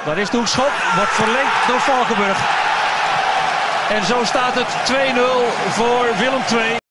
Daar is de hoekschop, wordt verlengd door Valkenburg. En zo staat het 2-0 voor Willem II.